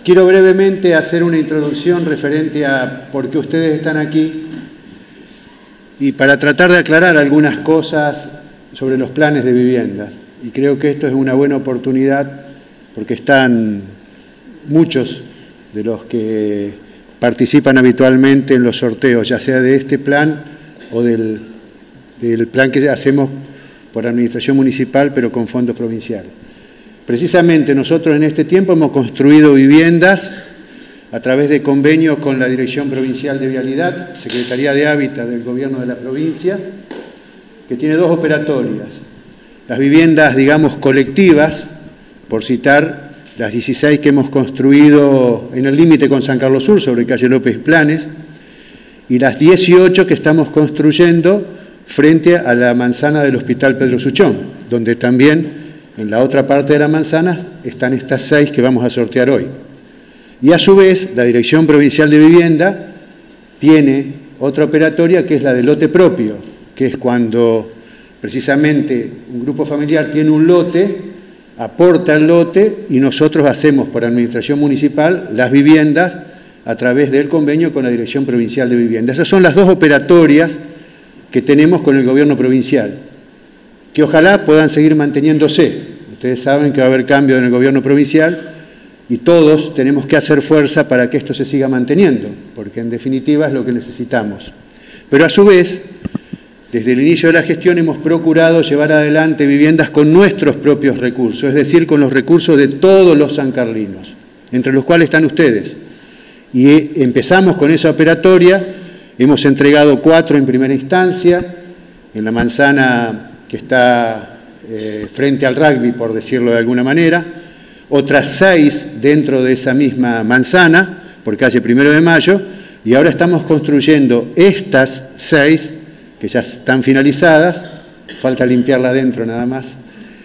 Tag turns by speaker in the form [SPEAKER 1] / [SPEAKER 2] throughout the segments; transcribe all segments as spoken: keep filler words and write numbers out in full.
[SPEAKER 1] Quiero brevemente hacer una introducción referente a por qué ustedes están aquí y para tratar de aclarar algunas cosas sobre los planes de vivienda. Y creo que esto es una buena oportunidad porque están muchos de los que participan habitualmente en los sorteos, ya sea de este plan o del, del plan que hacemos por administración municipal, pero con fondos provinciales. Precisamente nosotros en este tiempo hemos construido viviendas a través de convenios con la Dirección Provincial de Vialidad, Secretaría de Hábitat del Gobierno de la provincia, que tiene dos operatorias. Las viviendas, digamos, colectivas, por citar las dieciséis que hemos construido en el límite con San Carlos Sur, sobre calle López Planes, y las dieciocho que estamos construyendo frente a la manzana del Hospital Pedro Suchón, donde también en la otra parte de la manzana están estas seis que vamos a sortear hoy. Y a su vez, la Dirección Provincial de Vivienda tiene otra operatoria que es la de lote propio, que es cuando precisamente un grupo familiar tiene un lote, aporta el lote y nosotros hacemos por administración municipal las viviendas a través del convenio con la Dirección Provincial de Vivienda. Esas son las dos operatorias que tenemos con el gobierno provincial, que ojalá puedan seguir manteniéndose. Ustedes saben que va a haber cambio en el gobierno provincial y todos tenemos que hacer fuerza para que esto se siga manteniendo, porque en definitiva es lo que necesitamos. Pero a su vez, desde el inicio de la gestión hemos procurado llevar adelante viviendas con nuestros propios recursos, es decir, con los recursos de todos los sancarlinos, entre los cuales están ustedes. Y empezamos con esa operatoria, hemos entregado cuatro en primera instancia, en la manzana que está eh, frente al rugby, por decirlo de alguna manera, otras seis dentro de esa misma manzana, por calle Primero de Mayo, y ahora estamos construyendo estas seis, que ya están finalizadas, falta limpiarla adentro nada más,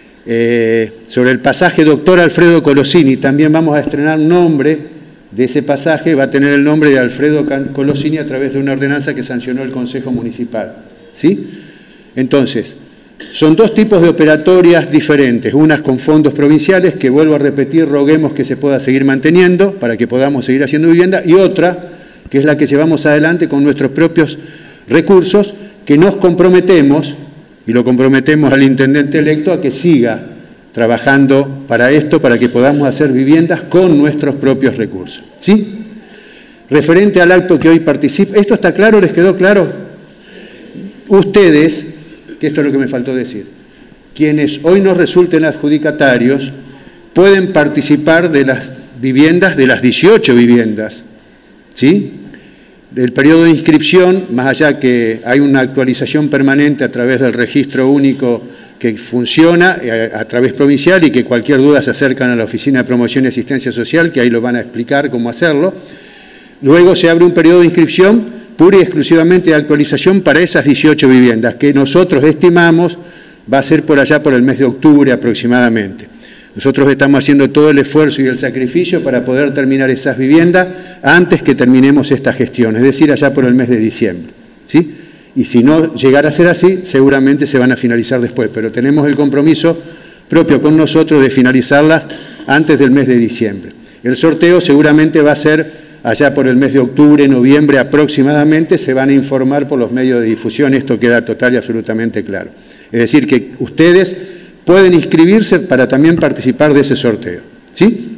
[SPEAKER 1] eh, sobre el pasaje Doctor Alfredo Colosini. También vamos a estrenar un nombre de ese pasaje, va a tener el nombre de Alfredo Colosini a través de una ordenanza que sancionó el Consejo Municipal. ¿Sí? Entonces, son dos tipos de operatorias diferentes, unas con fondos provinciales, que vuelvo a repetir, roguemos que se pueda seguir manteniendo para que podamos seguir haciendo vivienda, y otra, que es la que llevamos adelante con nuestros propios recursos, que nos comprometemos, y lo comprometemos al intendente electo, a que siga trabajando para esto, para que podamos hacer viviendas con nuestros propios recursos. ¿Sí? Referente al acto que hoy participa, ¿esto está claro? ¿Les quedó claro? Ustedes, que esto es lo que me faltó decir, quienes hoy nos resulten adjudicatarios, pueden participar de las viviendas, de las dieciocho viviendas, ¿sí? El periodo de inscripción, más allá que hay una actualización permanente a través del registro único que funciona a, a través provincial y que cualquier duda se acercan a la Oficina de Promoción y Asistencia Social, que ahí lo van a explicar cómo hacerlo. Luego se abre un periodo de inscripción pura y exclusivamente de actualización para esas dieciocho viviendas, que nosotros estimamos va a ser por allá por el mes de octubre aproximadamente. Nosotros estamos haciendo todo el esfuerzo y el sacrificio para poder terminar esas viviendas antes que terminemos esta gestión, es decir, allá por el mes de diciembre. ¿Sí? Y si no llegara a ser así, seguramente se van a finalizar después, pero tenemos el compromiso propio con nosotros de finalizarlas antes del mes de diciembre. El sorteo seguramente va a ser allá por el mes de octubre, noviembre aproximadamente, se van a informar por los medios de difusión, esto queda total y absolutamente claro. Es decir, que ustedes pueden inscribirse para también participar de ese sorteo. ¿Sí?